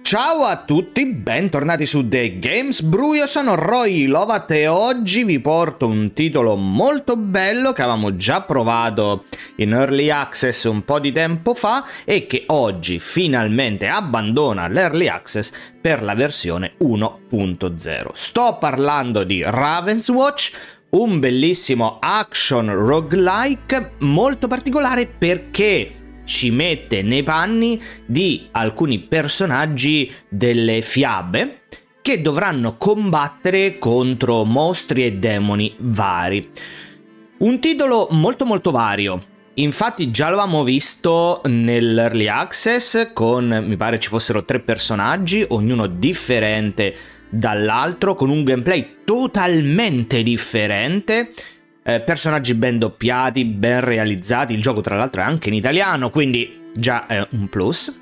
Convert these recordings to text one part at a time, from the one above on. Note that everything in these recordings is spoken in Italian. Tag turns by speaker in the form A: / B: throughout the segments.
A: Ciao a tutti, bentornati su The Games Brew, io sono Roy Lovat e oggi vi porto un titolo molto bello che avevamo già provato in Early Access un po' di tempo fa e che oggi finalmente abbandona l'Early Access per la versione 1.0. Sto parlando di Ravenswatch, un bellissimo action roguelike molto particolare perché ci mette nei panni di alcuni personaggi delle fiabe che dovranno combattere contro mostri e demoni vari. Un titolo molto vario. Infatti già l'avevamo visto nell'Early Access con, mi pare ci fossero 3 personaggi, ognuno differente dall'altro, con un gameplay totalmente differente. Personaggi ben doppiati, ben realizzati, il gioco tra l'altro è anche in italiano, quindi già è un plus.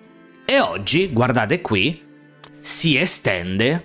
A: E oggi, guardate qui, si estende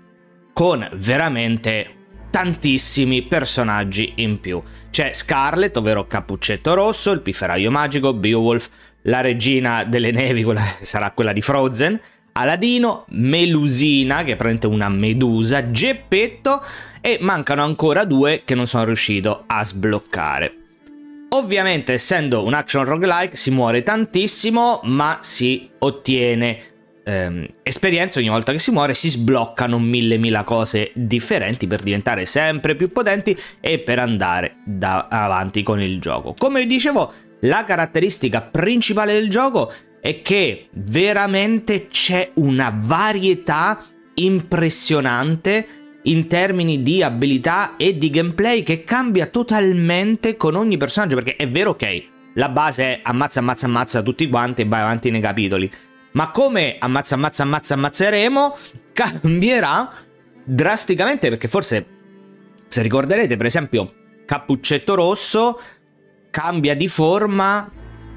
A: con veramente tantissimi personaggi in più. C'è Scarlet, ovvero Cappuccetto Rosso, il pifferaio magico, Beowulf, la regina delle nevi, sarà quella di Frozen, Aladino, Melusina, che è praticamente una medusa, Geppetto, e mancano ancora 2 che non sono riuscito a sbloccare. Ovviamente, essendo un action roguelike, si muore tantissimo, ma si ottiene esperienza ogni volta che si muore, si sbloccano mille cose differenti per diventare sempre più potenti e per andare avanti con il gioco. Come vi dicevo, la caratteristica principale del gioco è che veramente c'è una varietà impressionante in termini di abilità e di gameplay che cambia totalmente con ogni personaggio, perché è vero, ok, la base è ammazza tutti quanti e vai avanti nei capitoli, ma come ammazzeremo cambierà drasticamente, perché forse, se ricorderete, per esempio Cappuccetto Rosso cambia di forma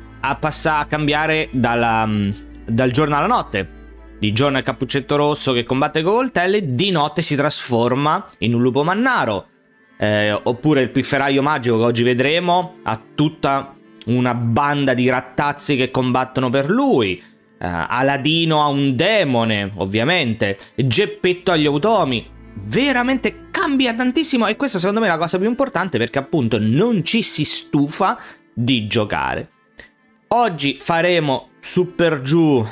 A: a cambiare dal giorno alla notte. Di giorno è Cappuccetto Rosso che combatte con coltelli, di notte si trasforma in un lupo mannaro. Oppure il pifferaio magico che oggi vedremo ha tutta una banda di rattazzi che combattono per lui. Aladino ha un demone, ovviamente. Geppetto ha gli automi. Veramente cambia tantissimo e questa secondo me è la cosa più importante, perché appunto non ci si stufa di giocare. Oggi faremo su per giù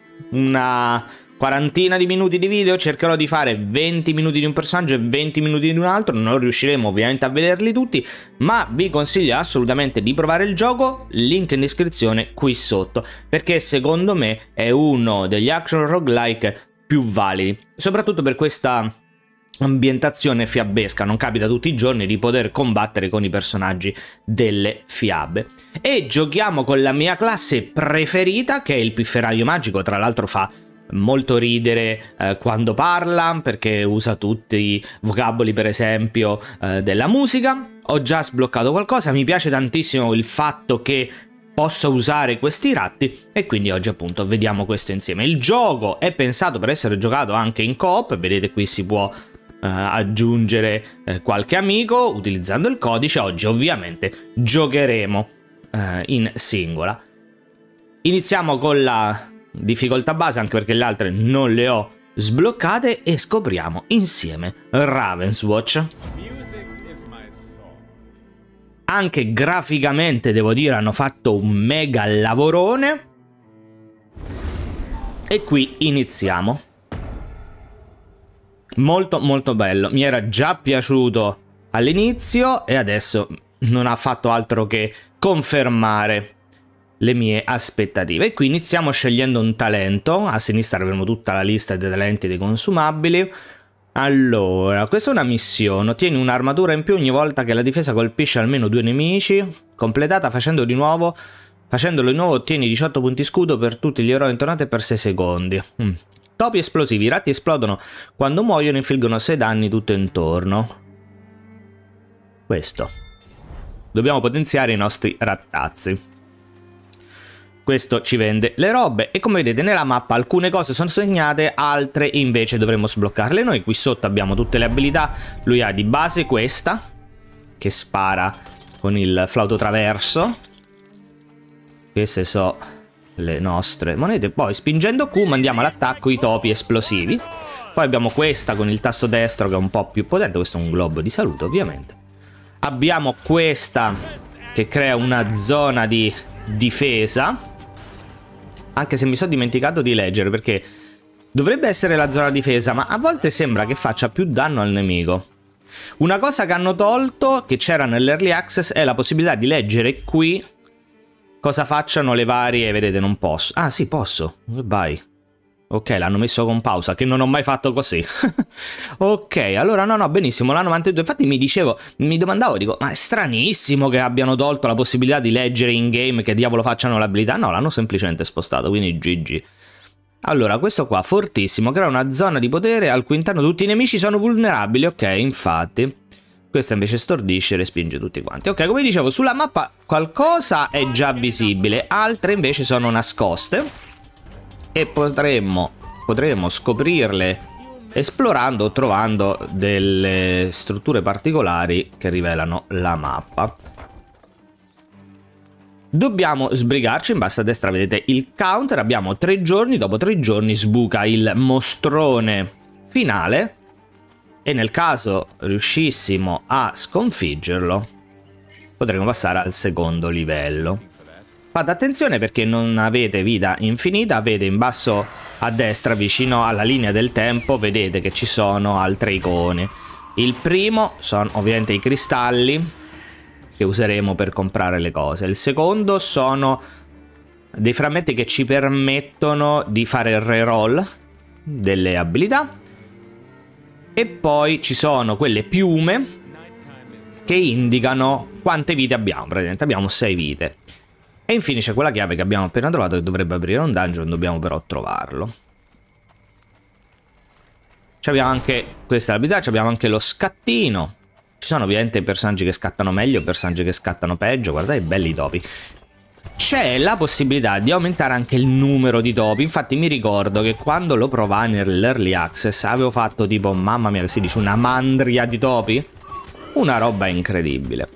A: una quarantina di minuti di video, cercherò di fare 20 minuti di un personaggio e 20 minuti di un altro, non riusciremo ovviamente a vederli tutti, ma vi consiglio assolutamente di provare il gioco, link in descrizione qui sotto, perché secondo me è uno degli action roguelike più validi, soprattutto per questa ambientazione fiabesca. Non capita tutti i giorni di poter combattere con i personaggi delle fiabe. E giochiamo con la mia classe preferita, che è il pifferaio magico. Tra l'altro fa molto ridere quando parla, perché usa tutti i vocaboli, per esempio della musica. Ho già sbloccato qualcosa, mi piace tantissimo il fatto che possa usare questi ratti e quindi oggi appunto vediamo questo insieme. Il gioco è pensato per essere giocato anche in coop, vedete qui si può aggiungere qualche amico utilizzando il codice. Oggi ovviamente giocheremo in singola. Iniziamo con la difficoltà base, anche perché le altre non le ho sbloccate, e scopriamo insieme Ravenswatch. Anche graficamente devo dire hanno fatto un mega lavorone e qui iniziamo. Molto bello, mi era già piaciuto all'inizio e adesso non ha fatto altro che confermare le mie aspettative. E qui iniziamo scegliendo un talento. A sinistra avremo tutta la lista dei talenti e dei consumabili. Allora, questa è una missione. Ottieni un'armatura in più ogni volta che la difesa colpisce almeno 2 nemici. Completata facendolo di nuovo ottieni 18 punti scudo per tutti gli eroi intornati per 6 secondi. Topi esplosivi. I ratti esplodono quando muoiono e infliggono 6 danni tutto intorno. Questo. Dobbiamo potenziare i nostri rattazzi. Questo ci vende le robe e come vedete nella mappa alcune cose sono segnate, altre invece dovremo sbloccarle noi. Qui sotto abbiamo tutte le abilità. Lui ha di base questa, che spara con il flauto traverso. Queste so le nostre monete. Poi spingendo Q mandiamo all'attacco i topi esplosivi. Poi abbiamo questa con il tasto destro che è un po' più potente. Questo è un globo di salute ovviamente. Abbiamo questa che crea una zona di difesa. Anche se mi sono dimenticato di leggere, perché dovrebbe essere la zona difesa, ma a volte sembra che faccia più danno al nemico. Una cosa che hanno tolto, che c'era nell'Early Access, è la possibilità di leggere qui cosa facciano le varie... Vedete, non posso. Ah, sì, posso. Vai. Ok, l'hanno messo con pausa, che non ho mai fatto così. Ok, allora no, benissimo, la 92. Infatti mi domandavo, dico, ma è stranissimo che abbiano tolto la possibilità di leggere in game, che diavolo facciano l'abilità. No, l'hanno semplicemente spostato, quindi GG. Allora, questo qua, fortissimo, crea una zona di potere al cui interno tutti i nemici sono vulnerabili. Ok, infatti. Questa invece stordisce e respinge tutti quanti. Ok, come dicevo, sulla mappa qualcosa è già visibile, altre invece sono nascoste. E potremmo scoprirle esplorando o trovando delle strutture particolari che rivelano la mappa. Dobbiamo sbrigarci. In basso a destra vedete il counter. Abbiamo 3 giorni. Dopo 3 giorni sbuca il mostrone finale. E nel caso riuscissimo a sconfiggerlo, potremo passare al secondo livello. Fate attenzione perché non avete vita infinita. Avete in basso a destra, vicino alla linea del tempo, vedete che ci sono altre icone. Il primo sono ovviamente i cristalli che useremo per comprare le cose. Il secondo sono dei frammenti che ci permettono di fare il reroll delle abilità. E poi ci sono quelle piume che indicano quante vite abbiamo. Praticamente abbiamo 6 vite. E infine c'è quella chiave che abbiamo appena trovato, che dovrebbe aprire un dungeon. Dobbiamo però trovarlo. Abbiamo anche questa abilità. Abbiamo anche lo scattino. Ci sono ovviamente personaggi che scattano meglio, personaggi che scattano peggio. Guardate, belli i topi. C'è la possibilità di aumentare anche il numero di topi. Infatti mi ricordo che quando lo provai nell'Early Access avevo fatto tipo, mamma mia, che si dice, una mandria di topi. Una roba incredibile.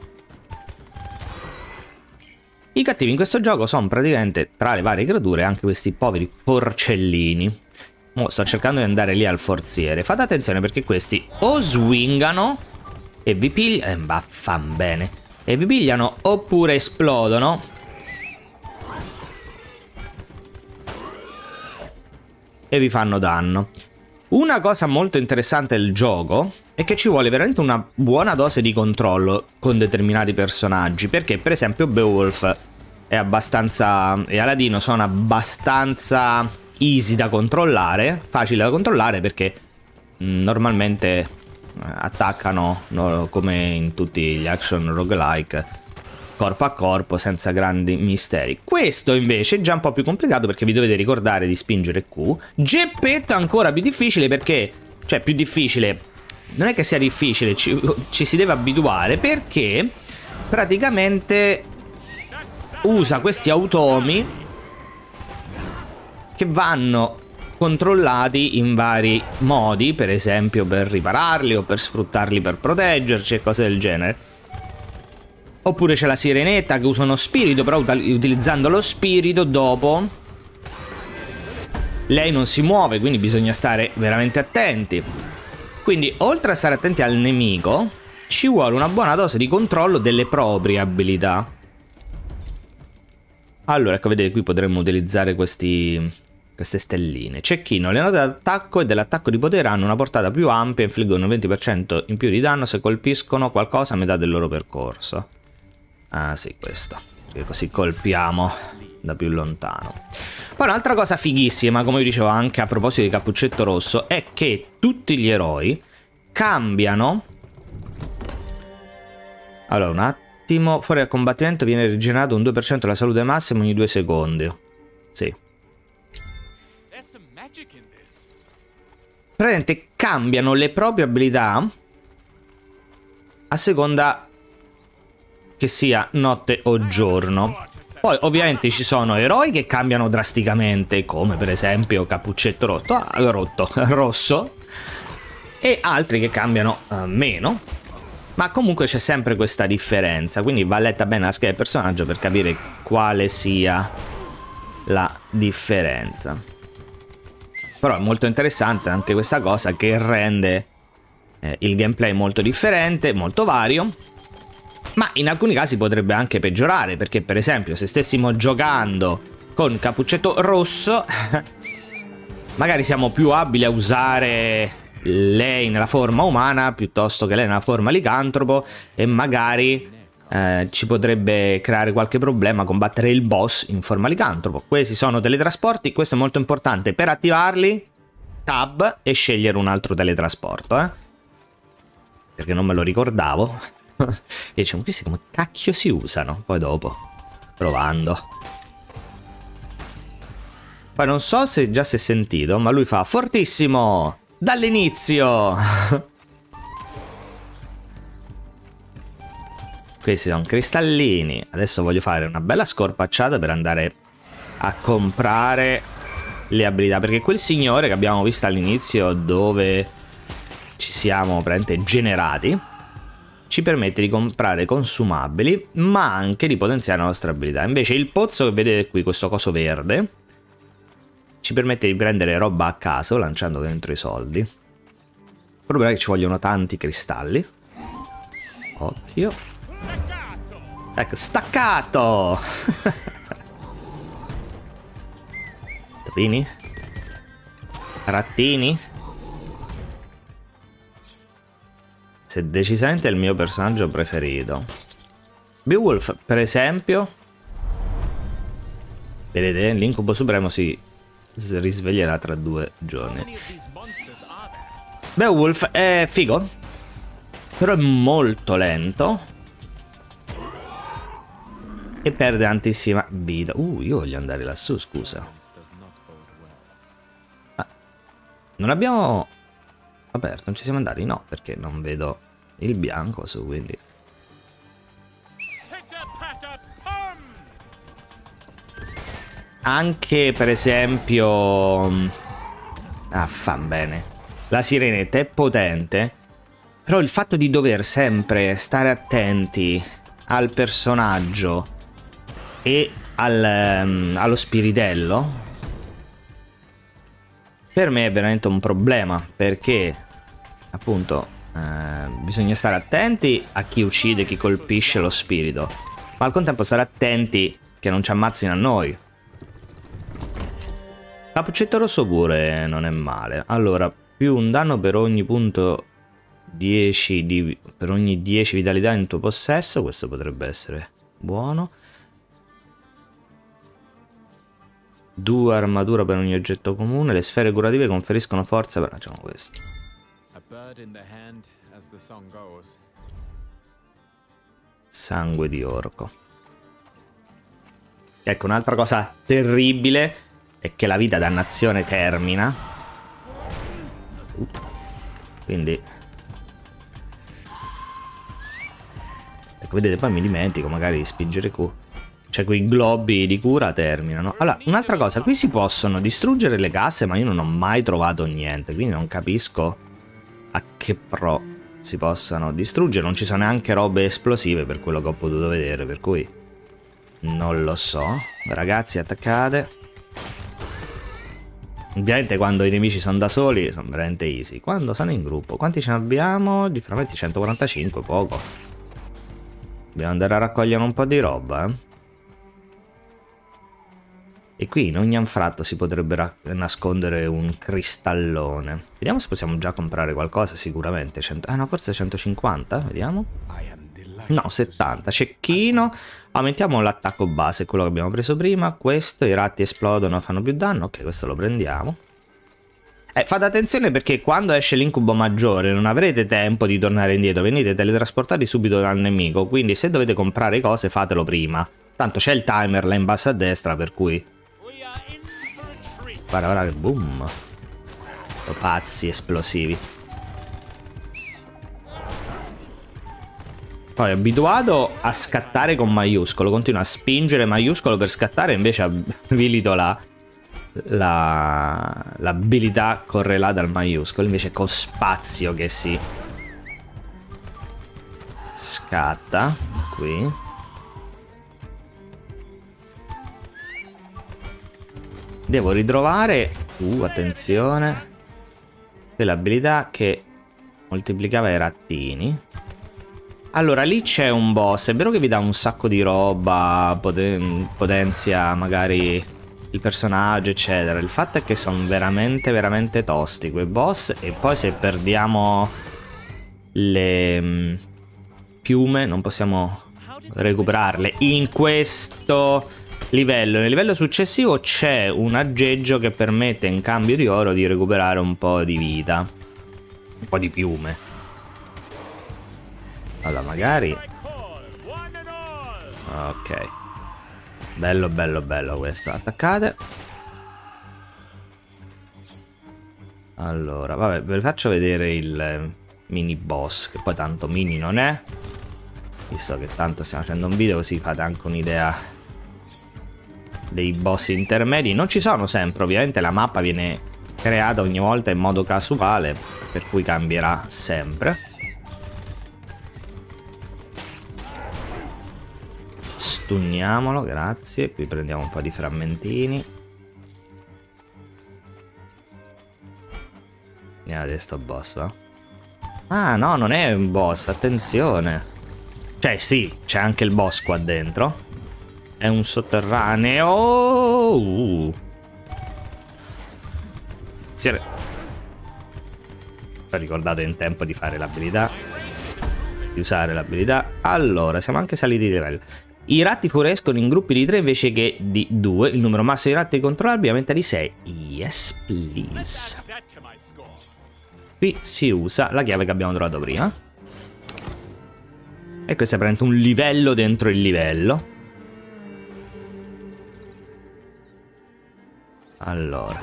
A: I cattivi in questo gioco sono praticamente, tra le varie creature, anche questi poveri porcellini. Sto cercando di andare lì al forziere. Fate attenzione perché questi o swingano e vi pigliano, bene, e vi pigliano, oppure esplodono e vi fanno danno. Una cosa molto interessante del gioco è che ci vuole veramente una buona dose di controllo con determinati personaggi, perché per esempio Beowulf è abbastanza, e Aladino sono abbastanza easy da controllare, facile da controllare, perché normalmente attaccano, no, come in tutti gli action roguelike, corpo a corpo senza grandi misteri. Questo invece è già un po' più complicato, perché vi dovete ricordare di spingere Q. Geppetto ancora più difficile, perché, cioè più difficile, non è che sia difficile, ci si deve abituare, perché praticamente usa questi automi che vanno controllati in vari modi, per esempio per ripararli o per sfruttarli per proteggerci e cose del genere. Oppure c'è la sirenetta che usa uno spirito, però utilizzando lo spirito dopo lei non si muove, quindi bisogna stare veramente attenti. Quindi oltre a stare attenti al nemico, ci vuole una buona dose di controllo delle proprie abilità. Allora, ecco, vedete, qui potremmo utilizzare queste stelline. Cecchino, le note d'attacco e dell'attacco di potere hanno una portata più ampia e infliggono un 20% in più di danno se colpiscono qualcosa a metà del loro percorso. Ah sì, questo, che così colpiamo da più lontano. Poi un'altra cosa fighissima, come vi dicevo anche a proposito di Cappuccetto Rosso, è che tutti gli eroi cambiano. Allora, un attimo. Fuori dal combattimento viene rigenerato un 2% della salute massima ogni 2 secondi. Sì. Praticamente cambiano le proprie abilità a seconda che sia notte o giorno. Poi ovviamente ci sono eroi che cambiano drasticamente, come per esempio Cappuccetto Rosso, e altri che cambiano meno. Ma comunque c'è sempre questa differenza, quindi va letta bene la scheda del personaggio per capire quale sia la differenza. Però è molto interessante anche questa cosa che rende il gameplay molto differente, molto vario. Ma in alcuni casi potrebbe anche peggiorare, perché per esempio se stessimo giocando con Cappuccetto Rosso magari siamo più abili a usare lei nella forma umana piuttosto che lei nella forma licantropo, e magari ci potrebbe creare qualche problema combattere il boss in forma licantropo. Questi sono teletrasporti, questo è molto importante. Per attivarli, tab e scegliere un altro teletrasporto, perché non me lo ricordavo. E diciamo, questi come cacchio si usano? Poi dopo, provando. Poi non so se già si è sentito, ma lui fa fortissimo dall'inizio. Questi sono cristallini. Adesso voglio fare una bella scorpacciata per andare a comprare le abilità, perché quel signore che abbiamo visto all'inizio, dove ci siamo praticamente generati, ci permette di comprare consumabili, ma anche di potenziare la nostra abilità. Invece il pozzo che vedete qui, questo coso verde, ci permette di prendere roba a caso lanciando dentro i soldi. Il problema è che ci vogliono tanti cristalli. Occhio. Ecco, staccato! Topini? Rattini? Se decisamente è il mio personaggio preferito. Beowulf, per esempio, vedete, l'incubo supremo si risveglierà tra 2 giorni. Beowulf è figo, però è molto lento e perde tantissima vita. Io voglio andare lassù, scusa. Non abbiamo aperto, non ci siamo andati? No, perché non vedo il bianco su, quindi... Anche, per esempio... fa bene. La sirenetta è potente, però il fatto di dover sempre stare attenti al personaggio e allo spiritello per me è veramente un problema, perché appunto bisogna stare attenti a chi uccide, chi colpisce lo spirito, ma al contempo stare attenti che non ci ammazzino a noi. Cappuccetto rosso pure non è male. Allora, più un danno per ogni punto 10 per ogni 10 vitalità in tuo possesso, questo potrebbe essere buono. 2 armatura per ogni oggetto comune. Le sfere curative conferiscono forza per... Facciamo questo. Sangue di orco. Ecco, un'altra cosa terribile è che la vita dannazione termina. Quindi... Ecco, vedete, poi mi dimentico magari di spingere Q. Cioè, quei globi di cura terminano. Allora, un'altra cosa, qui si possono distruggere le casse, ma io non ho mai trovato niente, quindi non capisco a che pro si possano distruggere. Non ci sono neanche robe esplosive per quello che ho potuto vedere, per cui non lo so. Ragazzi, attaccate. Ovviamente quando i nemici sono da soli sono veramente easy. Quando sono in gruppo, quanti ce ne abbiamo? Di frammenti 145, poco. Dobbiamo andare a raccogliere un po' di roba, E qui in ogni anfratto si potrebbe nascondere un cristallone. Vediamo se possiamo già comprare qualcosa, sicuramente. No, forse 150, vediamo. No, 70. Cecchino. Aumentiamo l'attacco base, quello che abbiamo preso prima. Questo, i ratti esplodono, fanno più danno. Ok, questo lo prendiamo. Fate attenzione perché quando esce l'incubo maggiore non avrete tempo di tornare indietro. Venite teletrasportati subito dal nemico. Quindi se dovete comprare cose fatelo prima. Tanto c'è il timer là in basso a destra, per cui... Guarda che boom. Pazzi esplosivi. Poi è abituato a scattare con maiuscolo. Continua a spingere maiuscolo per scattare. Invece abilito l'abilità correlata al maiuscolo. Invece con spazio che si scatta. Qui. Devo ritrovare... attenzione. Quell'abilità che moltiplicava i rattini. Allora, lì c'è un boss. È vero che vi dà un sacco di roba, potenzia magari il personaggio, eccetera. Il fatto è che sono veramente, veramente tosti quei boss. E poi se perdiamo le piume non possiamo recuperarle. In questo livello, nel livello successivo c'è un aggeggio che permette in cambio di oro di recuperare un po' di vita, un po' di piume. Allora magari... ok. Bello, bello, bello questo. Attaccate. Allora, vabbè, ve faccio vedere il mini boss, che poi tanto mini non è, visto che tanto stiamo facendo un video, così fate anche un'idea dei boss intermedi. Non ci sono sempre, ovviamente la mappa viene creata ogni volta in modo casuale, per cui cambierà sempre. Stunniamolo, grazie. Qui prendiamo un po' di frammentini. Andiamo a vedere sto boss, va? Ah, no, non è un boss, attenzione. Cioè, sì, c'è anche il boss qua dentro. È un sotterraneo. Ricordate in tempo di fare l'abilità, di usare l'abilità. Allora, siamo anche saliti di livello. I ratti fuoriescono in gruppi di 3 invece che di 2. Il numero massimo di ratti controllabili aumenta di 6. Yes, please. Qui si usa la chiave che abbiamo trovato prima. E questo è praticamente un livello dentro il livello. Allora.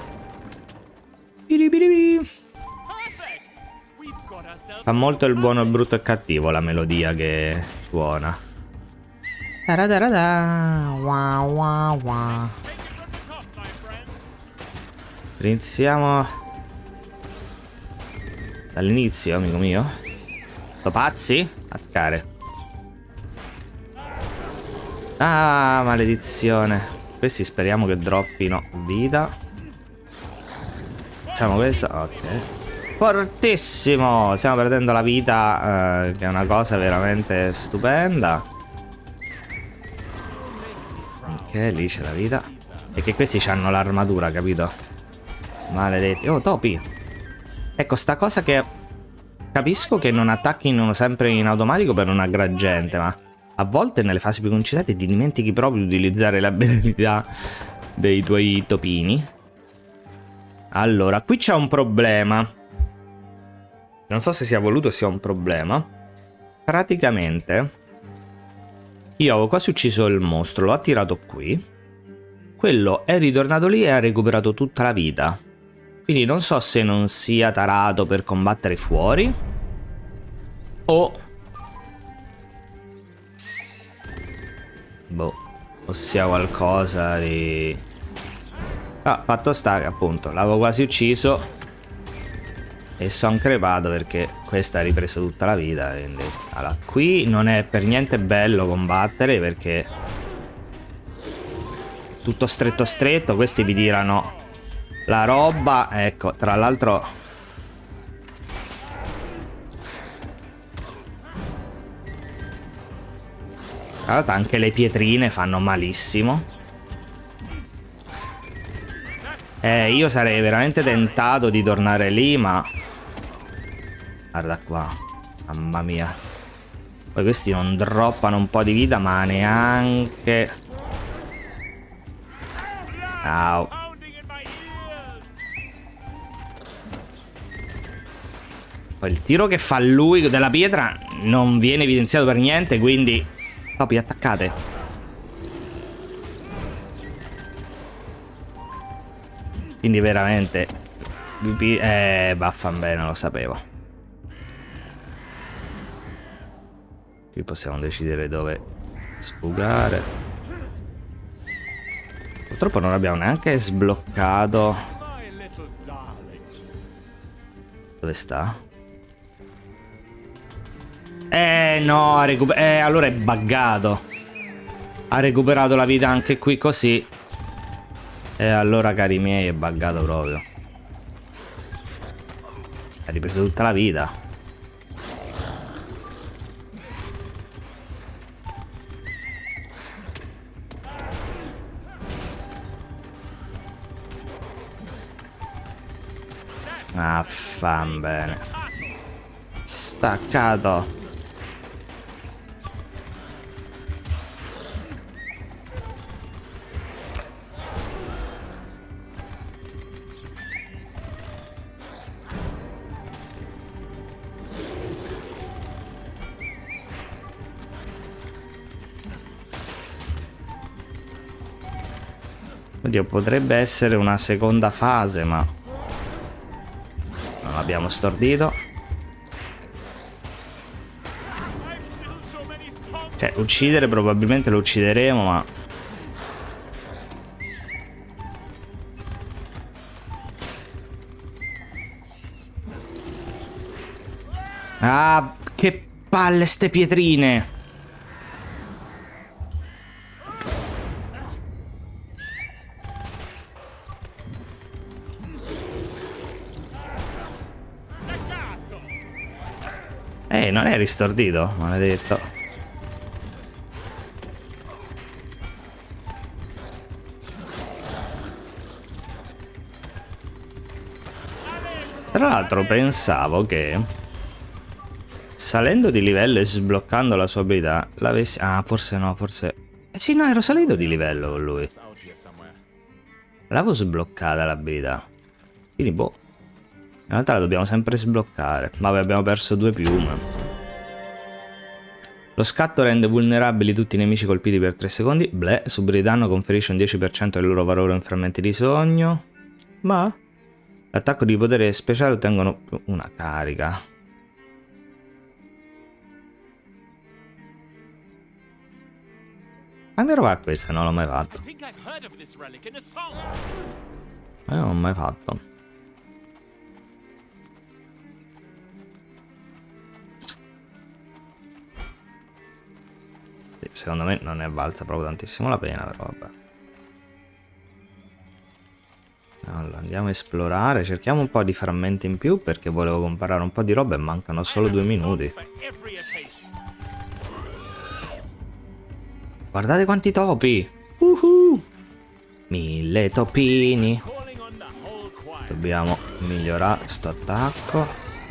A: Fa molto il buono, il brutto e il cattivo la melodia che suona. Iniziamo dall'inizio, amico mio. Sto pazzi? Attaccare. Ah, maledizione. Questi speriamo che droppino vita. Facciamo questo. Ok. Fortissimo. Stiamo perdendo la vita, che è una cosa veramente stupenda. Ok, lì c'è la vita. E che questi hanno l'armatura, capito? Maledetti. Oh, topi. Ecco, sta cosa che... capisco che non attacchino sempre in automatico per non aggrare gente, ma... a volte nelle fasi più concitate ti dimentichi proprio di utilizzare l'abilità dei tuoi topini. Allora, qui c'è un problema. Non so se sia voluto o sia un problema. Praticamente io avevo quasi ucciso il mostro, l'ho attirato qui. Quello è ritornato lì e ha recuperato tutta la vita. Quindi non so se non sia tarato per combattere fuori o... boh, o sia qualcosa di... ah, fatto sta che appunto l'avevo quasi ucciso e sono crepato perché questa ha ripreso tutta la vita, quindi... allora, qui non è per niente bello combattere perché tutto stretto stretto, questi vi tirano la roba, ecco, tra l'altro... allora, anche le pietrine fanno malissimo. Io sarei veramente tentato di tornare lì, ma... guarda qua. Mamma mia. Poi questi non droppano un po' di vita, ma neanche... au. Poi il tiro che fa lui della pietra non viene evidenziato per niente, quindi... topi, attaccate. Quindi veramente... vaffanbene, lo sapevo. Qui possiamo decidere dove sfugare. Purtroppo non abbiamo neanche sbloccato. Dove sta? No, allora è buggato. Ha recuperato la vita anche qui così. E allora, cari miei, è buggato proprio. Ha ripreso tutta la vita. Ah, fan bene. Staccato. Oddio, potrebbe essere una seconda fase, ma non l'abbiamo stordito. Cioè, uccidere probabilmente lo uccideremo, ma... Ah, che palle ste pietrine! Non è ristordito, maledetto. Tra l'altro pensavo che salendo di livello e sbloccando la sua abilità l'avessi... Ah, forse no, forse... sì, no, ero salito di livello con lui. L'avevo sbloccata l'abilità. Quindi boh. In realtà la dobbiamo sempre sbloccare. Vabbè, abbiamo perso 2 piume. Lo scatto rende vulnerabili tutti i nemici colpiti per 3 secondi. Bleh, subire danno conferisce un 10% del loro valore in frammenti di sogno. Ma l'attacco di potere speciale ottengono una carica. Quando roba questa? Non l'ho mai fatto. Non l'ho mai fatto. Secondo me non è valsa proprio tantissimo la pena, però vabbè. Allora, andiamo a esplorare, cerchiamo un po' di frammenti in più perché volevo comprare un po' di roba e mancano solo 2 minuti. Guardate quanti topi! 1000 topini! Dobbiamo migliorare sto attacco.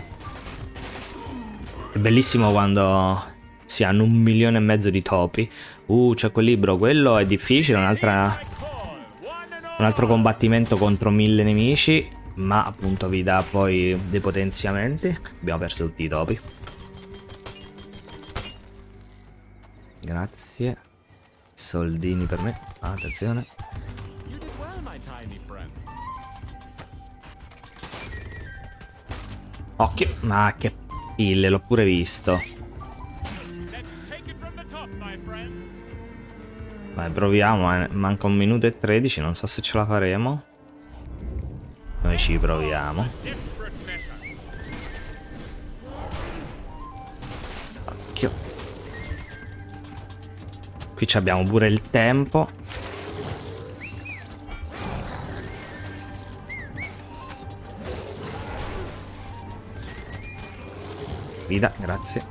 A: È bellissimo quando si hanno 1,5 milioni di topi. C'è quel libro, quello è difficile, un altro combattimento contro 1000 nemici, ma appunto vi dà poi dei potenziamenti. Abbiamo perso tutti i topi. Grazie. Soldini per me. Attenzione. Occhio. Ma che pille, l'ho pure visto. Vai, proviamo, manca 1 minuto e 13, non so se ce la faremo. Noi ci proviamo. Occhio. Qui abbiamo pure il tempo. Vita, grazie.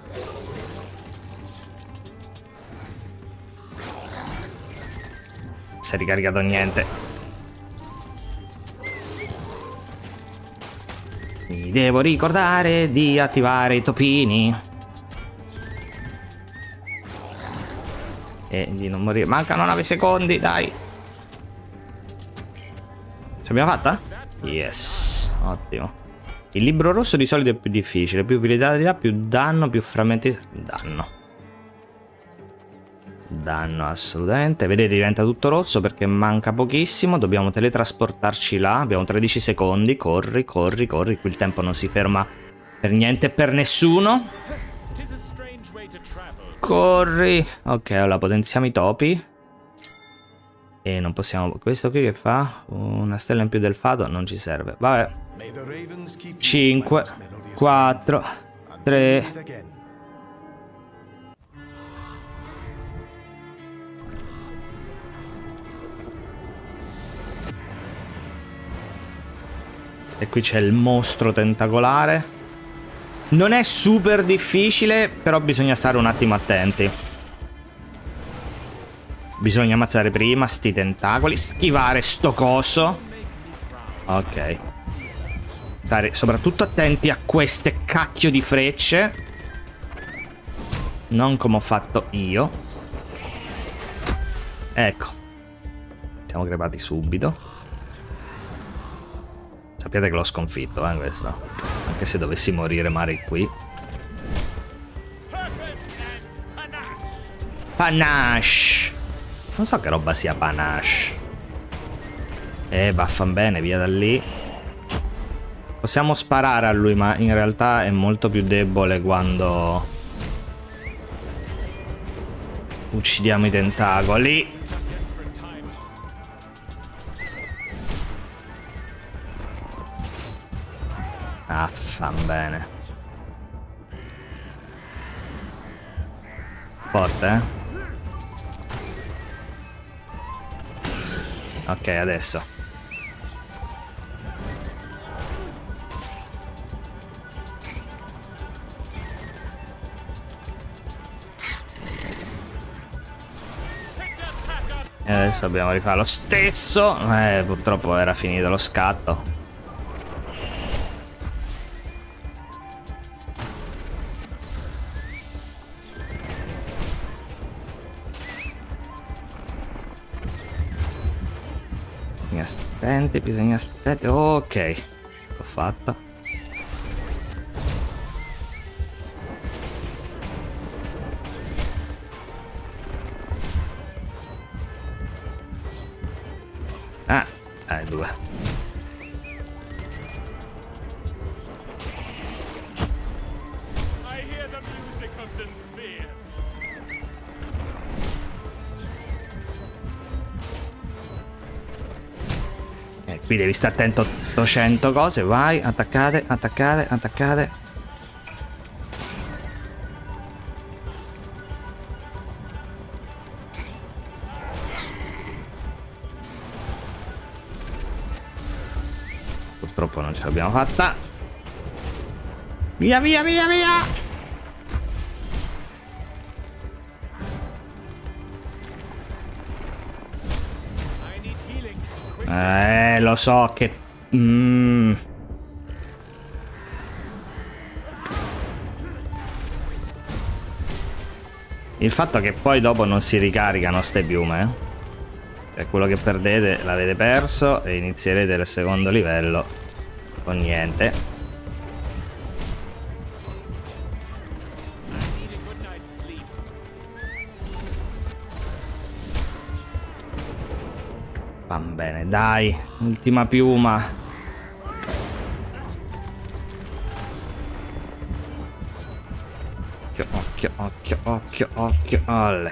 A: Si è ricaricato niente. Mi devo ricordare di attivare i topini. E di non morire. Mancano 9 secondi, dai. Ce l'abbiamo fatta? Yes, ottimo. Il libro rosso di solito è più difficile. Più vitalità, più danno, più frammenti. Danno assolutamente. Vedete, diventa tutto rosso perché manca pochissimo. Dobbiamo teletrasportarci là. Abbiamo 13 secondi. Corri, corri, corri. Qui il tempo non si ferma per niente e per nessuno. Corri. Ok, allora potenziamo i topi. E non possiamo... Questo qui che fa? Una stella in più del fato non ci serve. Vabbè. 5 4 3 E qui c'è il mostro tentacolare. Non è super difficile, però bisogna stare un attimo attenti. Bisogna ammazzare prima sti tentacoli, schivare sto coso. Ok. Stare soprattutto attenti a queste cacchio di frecce. Non come ho fatto io. Ecco. Siamo crepati subito. Sappiate che l'ho sconfitto, questo. Anche se dovessi morire male qui. Panache. Non so che roba sia panache. Vaffanbene, via da lì. Possiamo sparare a lui, ma in realtà è molto più debole quando uccidiamo i tentacoli. Affanbene. Forte, eh? Ok, adesso. E adesso dobbiamo rifare lo stesso. Purtroppo era finito lo scatto. Bisogna stare. Ok. L'ho fatta. Due. Qui devi stare attento a 800 cose. Vai, attaccate, attaccate, attaccate. Purtroppo non ce l'abbiamo fatta. Via, via, via, via. Lo so che... Il fatto che poi dopo non si ricaricano ste piume, Cioè quello che perdete l'avete perso e inizierete il secondo livello con niente. Va bene, dai, ultima piuma. Occhio, occhio, occhio, occhio, occhio, alle.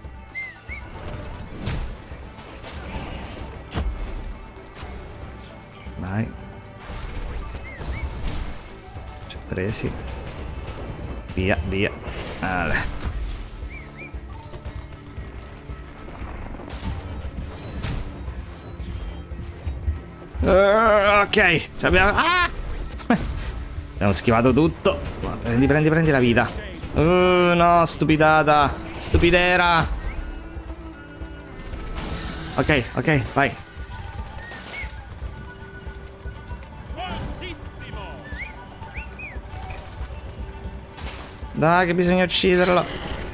A: Vai. Ci ho presi. Via, via. Alle. Ok, abbiamo... abbiamo schivato tutto. Prendi, prendi, prendi la vita. No, stupidata. Stupidera. Ok, ok, vai. Dai, che bisogna ucciderlo.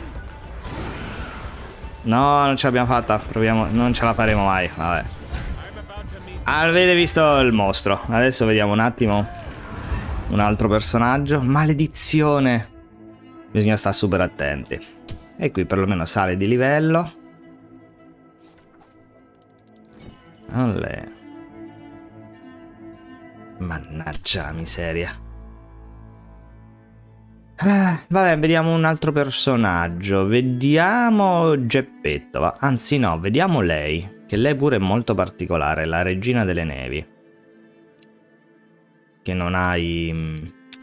A: No, non ce l'abbiamo fatta. Proviamo, non ce la faremo mai. Vabbè. Avete visto il mostro. Adesso vediamo un attimo un altro personaggio. Maledizione. Bisogna stare super attenti. E qui perlomeno sale di livello. Olè. Mannaggia la miseria. Vabbè, vediamo un altro personaggio. Vediamo Geppetto. Va. Anzi no, vediamo lei. Che lei pure è molto particolare, la regina delle nevi. Che non ha gli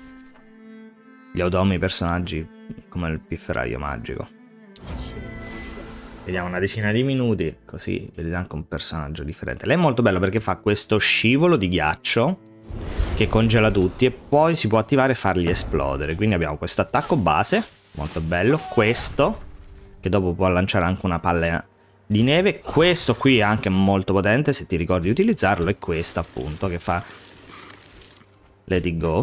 A: automi personaggi come il pifferaio magico. Vediamo una decina di minuti, così vedete anche un personaggio differente. Lei è molto bella perché fa questo scivolo di ghiaccio che congela tutti e poi si può attivare e farli esplodere. Quindi abbiamo questo attacco base, molto bello, questo che dopo può lanciare anche una palla di neve, questo qui è anche molto potente se ti ricordi di utilizzarlo, e questo appunto che fa Let It Go.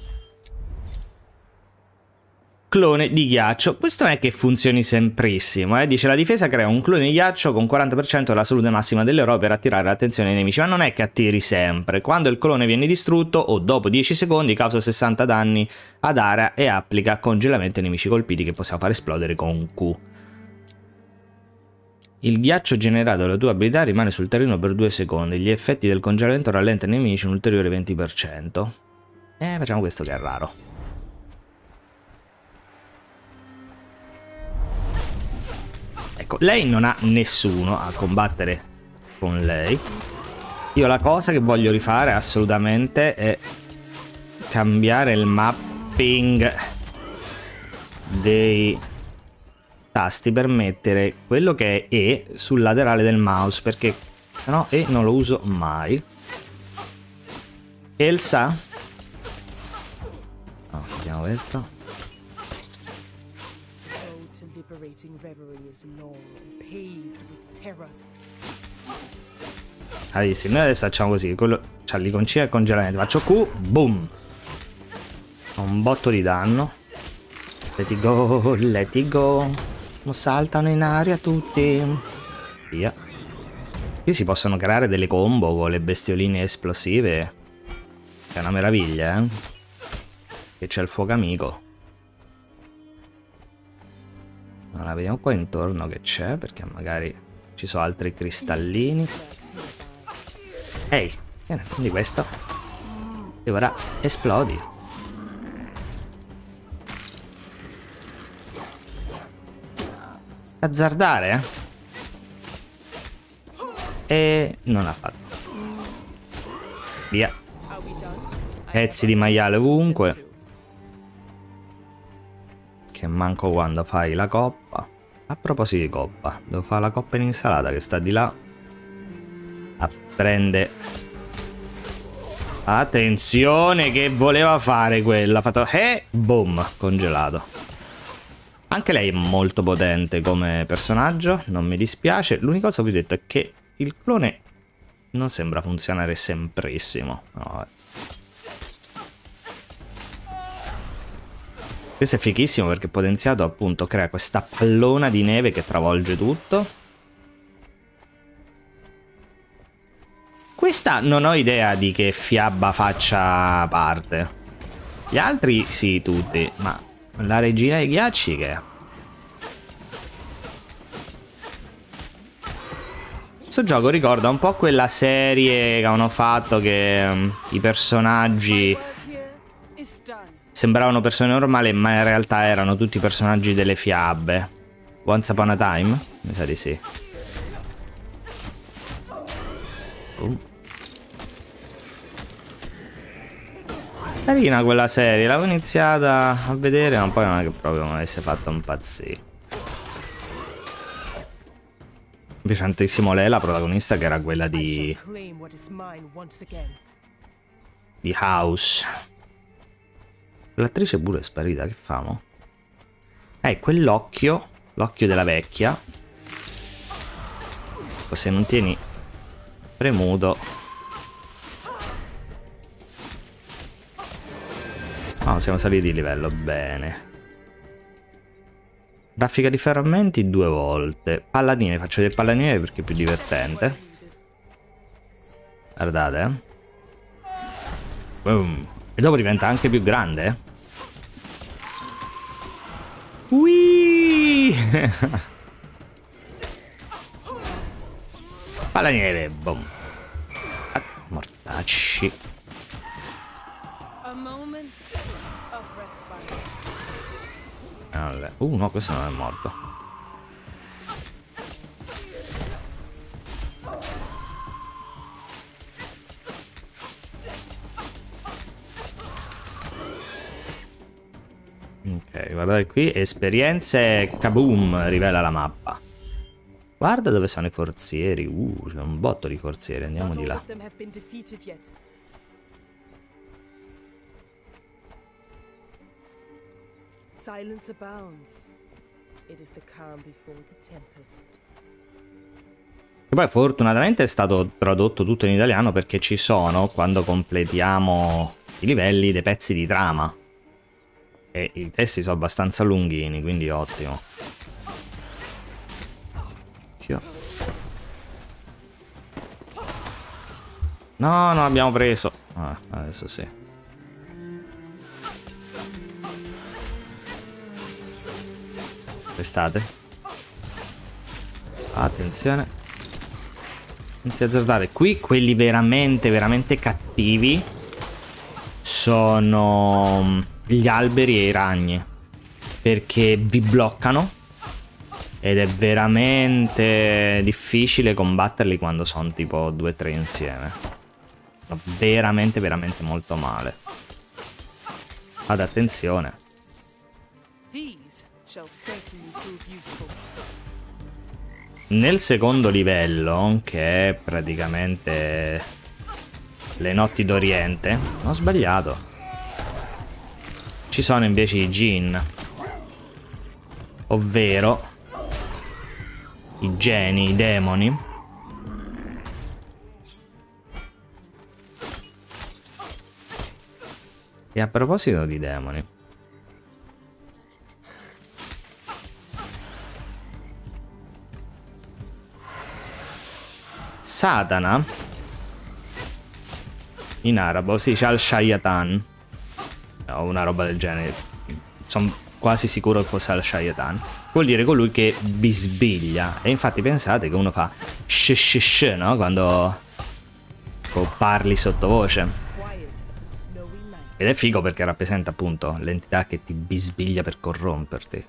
A: Clone di ghiaccio. Questo non è che funzioni semprissimo, dice la difesa crea un clone di ghiaccio con 40% della salute massima dell'eroe per attirare l'attenzione dei nemici, ma non è che attiri sempre. Quando il clone viene distrutto o dopo 10 secondi causa 60 danni ad area e applica congelamento ai nemici colpiti che possiamo far esplodere con Q. Il ghiaccio generato dalla tua abilità rimane sul terreno per 2 secondi, gli effetti del congelamento rallentano i nemici un ulteriore 20%. Facciamo questo che è raro. Ecco, lei non ha nessuno a combattere con lei. Io la cosa che voglio rifare assolutamente è cambiare il mapping dei tasti per mettere quello che è E sul laterale del mouse, perché sennò E non lo uso mai. Elsa? No, vediamo questo. Allora, sì, noi adesso facciamo così, quello c'ha l'iconcina e congelamento, faccio Q, boom, ho un botto di danno. Let it go, let it go, saltano in aria tutti, via. Qui si possono creare delle combo con le bestioline esplosive, è una meraviglia, che c'è il fuoco amico. Allora, vediamo qua intorno che c'è, perché magari ci sono altri cristallini. Ehi, bene, quindi questo. E ora esplodi. Azzardare, E non ha fatto. Via. Pezzi di maiale ovunque. Che manco quando fai la coppa. A proposito di coppa, devo fare la coppa in insalata che sta di là. Prende. Attenzione, che voleva fare quella. Ha fatto boom, congelato. Anche lei è molto potente come personaggio, non mi dispiace. L'unica cosa che vi ho detto è che il clone non sembra funzionare semprissimo. No, questo è fighissimo perché potenziato appunto crea questa pallona di neve che travolge tutto. Questa non ho idea di che fiaba faccia parte. Gli altri sì, tutti, ma la regina dei ghiacci che è? Questo gioco ricorda un po' quella serie che hanno fatto che i personaggi sembravano persone normali, ma in realtà erano tutti personaggi delle fiabe. Once Upon a Time? Mi sa di sì. Carina quella serie, l'avevo iniziata a vedere, ma poi non è che proprio mi avesse fatto impazzire. Mi piace tantissimo lei, la protagonista, che era quella di House. L'attrice pure è sparita, che famo? Quell'occhio, l'occhio della vecchia. Se non tieni premuto. Oh, siamo saliti di livello, bene. Raffica di frammenti 2 volte. Palladine, faccio del palladine perché è più divertente. Guardate, Boom. E dopo diventa anche più grande, Palladine, boom. Mortacci. No, questo non è morto. Ok, guardate qui, esperienze, kaboom, rivela la mappa. Guarda dove sono i forzieri, c'è un botto di forzieri, andiamo di là.
B: Silence abounds. It is the calm before the tempest.
A: E poi fortunatamente è stato tradotto tutto in italiano perché ci sono, quando completiamo i livelli, dei pezzi di trama. E i testi sono abbastanza lunghini, quindi ottimo. No, non abbiamo preso. Ah, adesso sì. Restate. Attenzione. Non si azzardare. Qui quelli veramente, veramente cattivi sono gli alberi e i ragni. Perché vi bloccano. Ed è veramente difficile combatterli quando sono tipo 2 o 3 insieme. Veramente, veramente molto male. Ad attenzione. Nel secondo livello, che è praticamente le notti d'Oriente, ho sbagliato. Ci sono invece i Jinn, ovvero i geni, i demoni. E a proposito di demoni, Satana in arabo si dice Al-Shayatan o una roba del genere. Sono quasi sicuro che fosse Al-Shayatan. Vuol dire colui che bisbiglia. E infatti pensate che uno fa shh, no? Quando parli sottovoce. Ed è figo perché rappresenta appunto l'entità che ti bisbiglia per corromperti.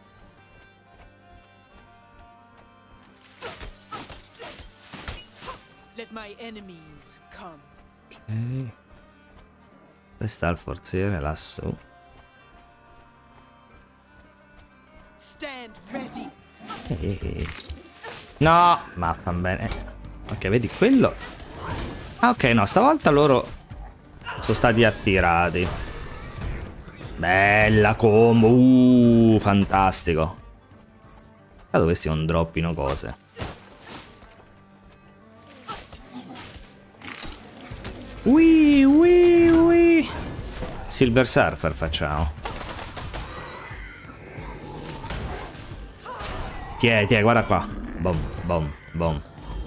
A: Ok. Dove sta il forziere? Lassù. No, ma fan bene. Ok, vedi quello. Ah, ok, no, stavolta loro sono stati attirati. Bella combo. Fantastico. Da dove si non droppino cose. Ui. Silver Surfer facciamo. Tiè, guarda qua. Bom.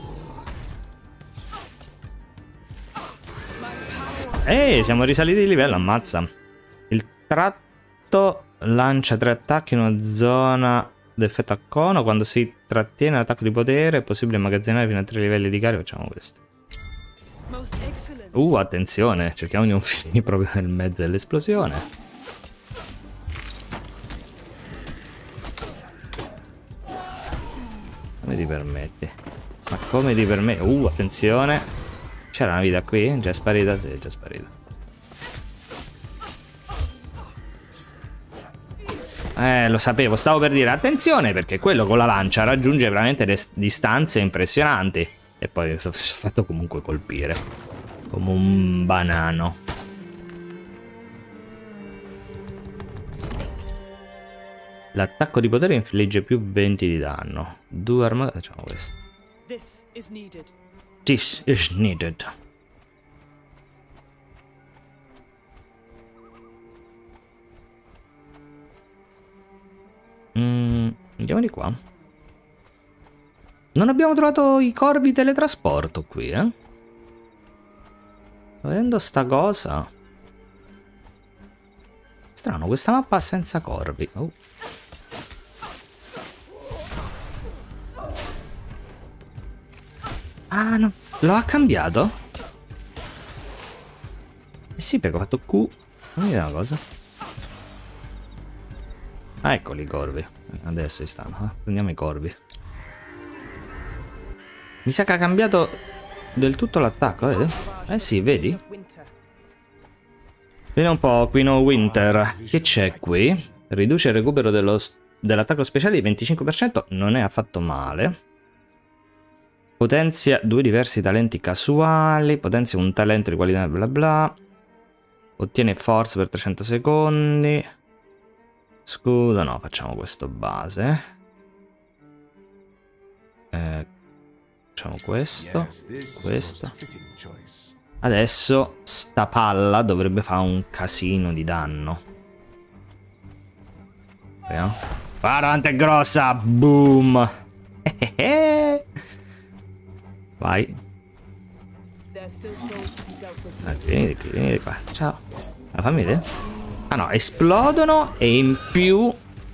A: Siamo risaliti di livello, ammazza. Il tratto lancia 3 attacchi in una zona d'effetto a cono. Quando si trattiene l'attacco di potere è possibile immagazzinare fino a 3 livelli di carica. Facciamo questo. Attenzione, cerchiamo di non finire proprio nel mezzo dell'esplosione. Come ti permetti? Ma come ti permetti? Attenzione. C'era una vita qui? Già è sparita? Sì, è già sparita. Lo sapevo, stavo per dire attenzione perché quello con la lancia raggiunge veramente distanze impressionanti. E poi sono fatto comunque colpire. Come un banano. L'attacco di potere infligge più 20 di danno. 2 armate. Facciamo questo. This is needed. Andiamo di qua. Non abbiamo trovato i corvi teletrasporto qui, eh? Vedendo sta cosa. Strano, questa mappa è senza corvi. Ah, no. Lo ha cambiato? Eh sì, perché ho fatto Q. Fammi vedere una cosa. Ah, eccoli i corvi. Adesso stanno. Prendiamo i corvi. Mi sa che ha cambiato del tutto l'attacco, vedi? Eh sì, vedi? Vediamo un po', Queen of Winter. Che c'è qui? Riduce il recupero dell'attacco speciale di 25%. Non è affatto male. Potenzia 2 diversi talenti casuali. Potenzia un talento di qualità bla bla. Ottiene forza per 300 secondi. Scudo, no, facciamo questo base. Facciamo questo. Questo. Adesso sta palla dovrebbe fare un casino di danno. Vediamo. Guarda quanto è grossa! Boom! Vai. Vieni qua. Ciao. Fammi vedere. Ah no, esplodono e in più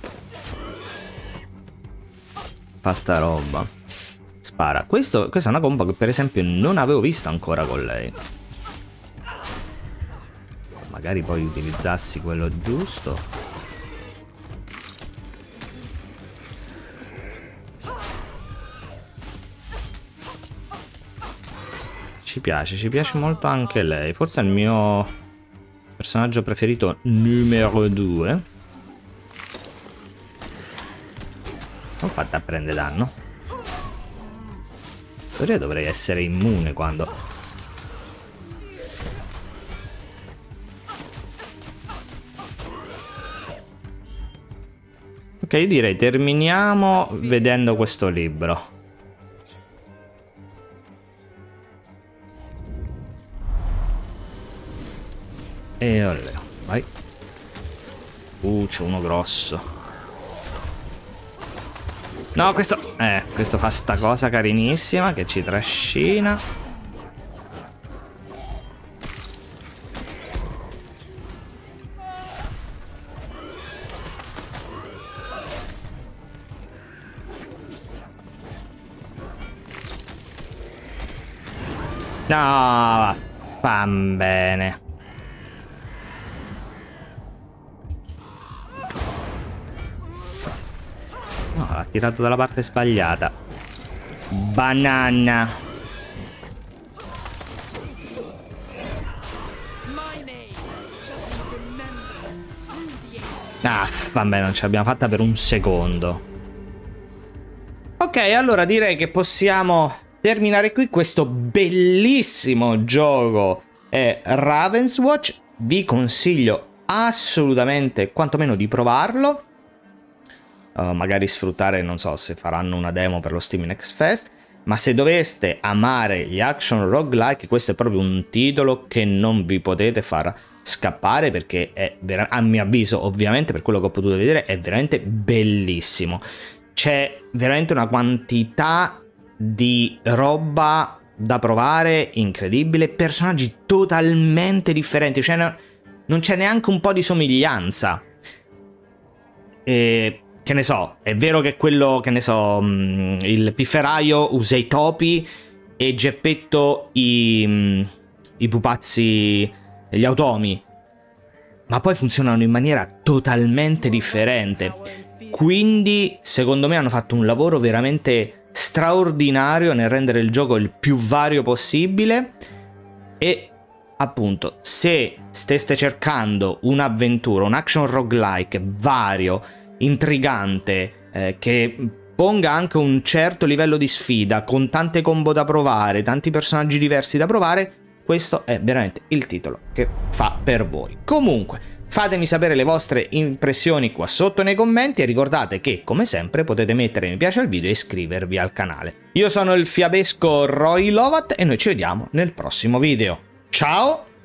A: fa sta roba. Spara. Questa è una combo che per esempio non avevo visto ancora con lei. Magari poi utilizzassi quello giusto. Ci piace molto anche lei. Forse è il mio personaggio preferito numero 2. Non fatta a prendere danno. In teoria dovrei essere immune quando... Ok, io direi terminiamo vedendo questo libro. E olè, vai. C'è uno grosso. No, questo fa sta cosa carinissima che ci trascina. No, va bene. No, l'ha tirato dalla parte sbagliata. Banana. Ah, vabbè, non ce l'abbiamo fatta per un secondo. Ok, allora direi che possiamo terminare qui questo bellissimo gioco. È Ravenswatch. Vi consiglio assolutamente quantomeno di provarlo. Magari sfruttare, non so se faranno una demo per lo Steam Next Fest, ma se doveste amare gli action roguelike, questo è proprio un titolo che non vi potete far scappare, perché è a mio avviso, ovviamente per quello che ho potuto vedere, è veramente bellissimo. C'è veramente una quantità di roba da provare incredibile, personaggi totalmente differenti, cioè non c'è neanche un po' di somiglianza. Che ne so, è vero che quello, che ne so, il pifferaio usa i topi e Geppetto i pupazzi, gli automi, ma poi funzionano in maniera totalmente differente. Quindi, secondo me, hanno fatto un lavoro veramente straordinario nel rendere il gioco il più vario possibile. E, appunto, se steste cercando un'avventura, un action roguelike vario, intrigante, che ponga anche un certo livello di sfida, con tante combo da provare, tanti personaggi diversi da provare, questo è veramente il titolo che fa per voi. Comunque, fatemi sapere le vostre impressioni qua sotto nei commenti e ricordate che, come sempre, potete mettere mi piace al video e iscrivervi al canale. Io sono il fiabesco Roy Lovat e noi ci vediamo nel prossimo video. Ciao!